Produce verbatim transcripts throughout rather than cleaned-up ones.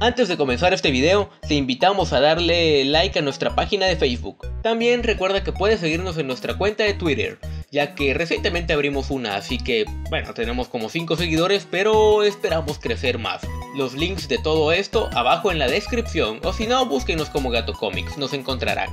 Antes de comenzar este video, te invitamos a darle like a nuestra página de Facebook. También recuerda que puedes seguirnos en nuestra cuenta de Twitter, ya que recientemente abrimos una, así que, bueno, tenemos como cinco seguidores, pero esperamos crecer más. Los links de todo esto abajo en la descripción, o si no, búsquenos como Gato Comics, nos encontrarán.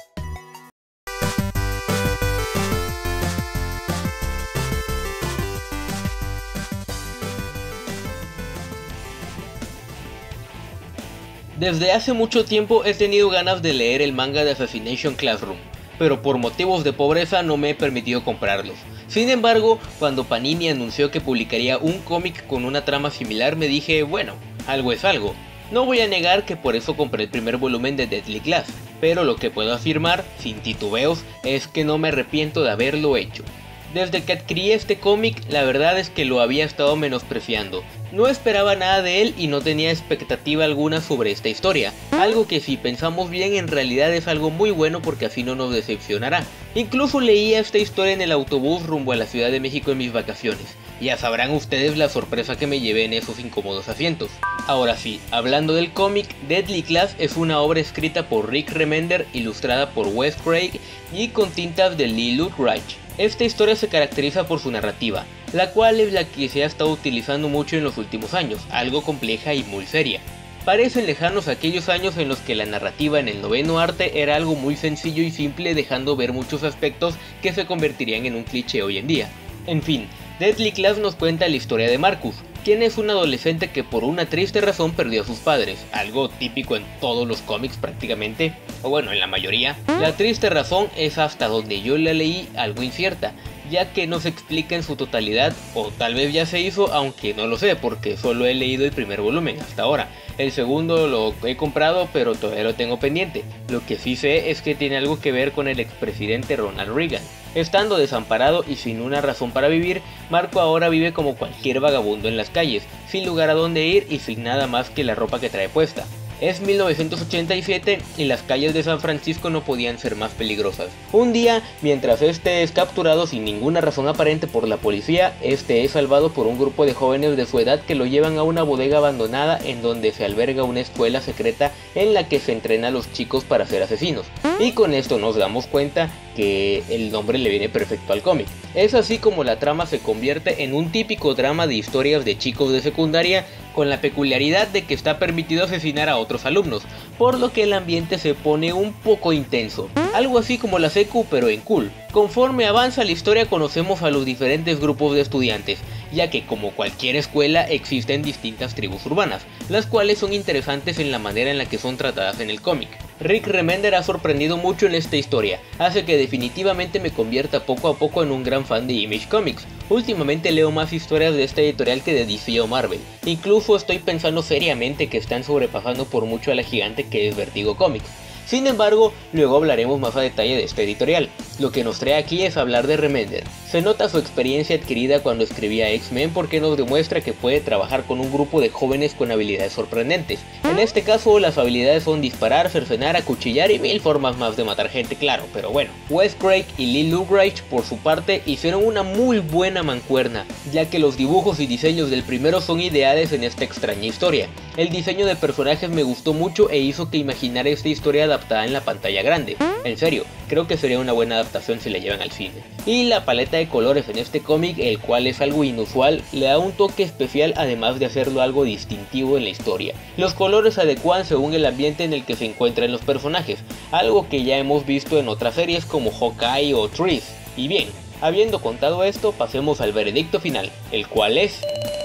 Desde hace mucho tiempo he tenido ganas de leer el manga de Assassination Classroom, pero por motivos de pobreza no me he permitido comprarlos. Sin embargo, cuando Panini anunció que publicaría un cómic con una trama similar, me dije, bueno, algo es algo. No voy a negar que por eso compré el primer volumen de Deadly Class, pero lo que puedo afirmar, sin titubeos, es que no me arrepiento de haberlo hecho. Desde que adquirí este cómic, la verdad es que lo había estado menospreciando. No esperaba nada de él y no tenía expectativa alguna sobre esta historia, algo que si pensamos bien en realidad es algo muy bueno porque así no nos decepcionará. Incluso leía esta historia en el autobús rumbo a la Ciudad de México en mis vacaciones. Ya sabrán ustedes la sorpresa que me llevé en esos incómodos asientos. Ahora sí, hablando del cómic, Deadly Class es una obra escrita por Rick Remender, ilustrada por Wes Craig y con tintas de Lee Loughridge. Esta historia se caracteriza por su narrativa, la cual es la que se ha estado utilizando mucho en los últimos años, algo compleja y muy seria. Parecen lejanos aquellos años en los que la narrativa en el noveno arte era algo muy sencillo y simple, dejando ver muchos aspectos que se convertirían en un cliché hoy en día. En fin, Deadly Class nos cuenta la historia de Marcus, quien es un adolescente que por una triste razón perdió a sus padres, algo típico en todos los cómics prácticamente, o bueno, en la mayoría. La triste razón es, hasta donde yo la leí, algo incierta, ya que no se explica en su totalidad, o tal vez ya se hizo, aunque no lo sé porque solo he leído el primer volumen hasta ahora. El segundo lo he comprado pero todavía lo tengo pendiente. Lo que sí sé es que tiene algo que ver con el expresidente Ronald Reagan. Estando desamparado y sin una razón para vivir, Marco ahora vive como cualquier vagabundo en las calles, sin lugar a dónde ir y sin nada más que la ropa que trae puesta. Es mil novecientos ochenta y siete y las calles de San Francisco no podían ser más peligrosas. Un día, mientras este es capturado sin ninguna razón aparente por la policía, este es salvado por un grupo de jóvenes de su edad que lo llevan a una bodega abandonada en donde se alberga una escuela secreta en la que se entrena a los chicos para ser asesinos. Y con esto nos damos cuenta que el nombre le viene perfecto al cómic. Es así como la trama se convierte en un típico drama de historias de chicos de secundaria, con la peculiaridad de que está permitido asesinar a otros alumnos, por lo que el ambiente se pone un poco intenso, algo así como la secu pero en cool. Conforme avanza la historia conocemos a los diferentes grupos de estudiantes, ya que como cualquier escuela existen distintas tribus urbanas, las cuales son interesantes en la manera en la que son tratadas en el cómic. Rick Remender ha sorprendido mucho en esta historia, hace que definitivamente me convierta poco a poco en un gran fan de Image Comics. Últimamente leo más historias de esta editorial que de D C o Marvel, incluso estoy pensando seriamente que están sobrepasando por mucho a la gigante que es Vertigo Comics. Sin embargo, luego hablaremos más a detalle de esta editorial. Lo que nos trae aquí es hablar de Remender. Se nota su experiencia adquirida cuando escribía X-Men porque nos demuestra que puede trabajar con un grupo de jóvenes con habilidades sorprendentes. En este caso, las habilidades son disparar, cercenar, acuchillar y mil formas más de matar gente, claro, pero bueno. Wes Craig y Lee Loughridge, por su parte, hicieron una muy buena mancuerna, ya que los dibujos y diseños del primero son ideales en esta extraña historia. El diseño de personajes me gustó mucho e hizo que imaginara esta historia adaptada en la pantalla grande. En serio, creo que sería una buena adaptación si la llevan al cine. Y la paleta de colores en este cómic, el cual es algo inusual, le da un toque especial además de hacerlo algo distintivo en la historia. Los colores adecuan según el ambiente en el que se encuentran los personajes, algo que ya hemos visto en otras series como Hawkeye o Trees. Y bien, habiendo contado esto, pasemos al veredicto final, el cual es...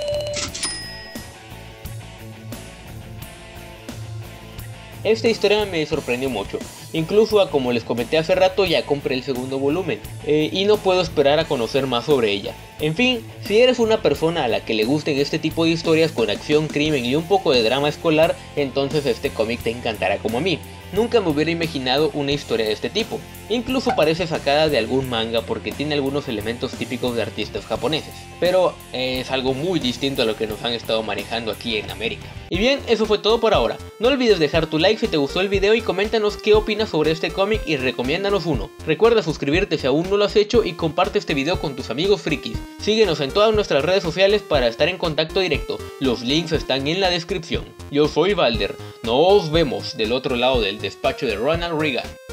Esta historia me sorprendió mucho, incluso a como les comenté hace rato ya compré el segundo volumen, eh, y no puedo esperar a conocer más sobre ella. En fin, si eres una persona a la que le gusten este tipo de historias con acción, crimen y un poco de drama escolar, entonces este cómic te encantará como a mí. Nunca me hubiera imaginado una historia de este tipo, incluso parece sacada de algún manga porque tiene algunos elementos típicos de artistas japoneses, pero es algo muy distinto a lo que nos han estado manejando aquí en América. Y bien, eso fue todo por ahora. No olvides dejar tu like si te gustó el video y coméntanos qué opinas opinas sobre este cómic y recomiéndanos uno. Recuerda suscribirte si aún no lo has hecho y comparte este video con tus amigos frikis. Síguenos en todas nuestras redes sociales para estar en contacto directo, los links están en la descripción. Yo soy Valder, nos vemos del otro lado del despacho de Ronald Reagan.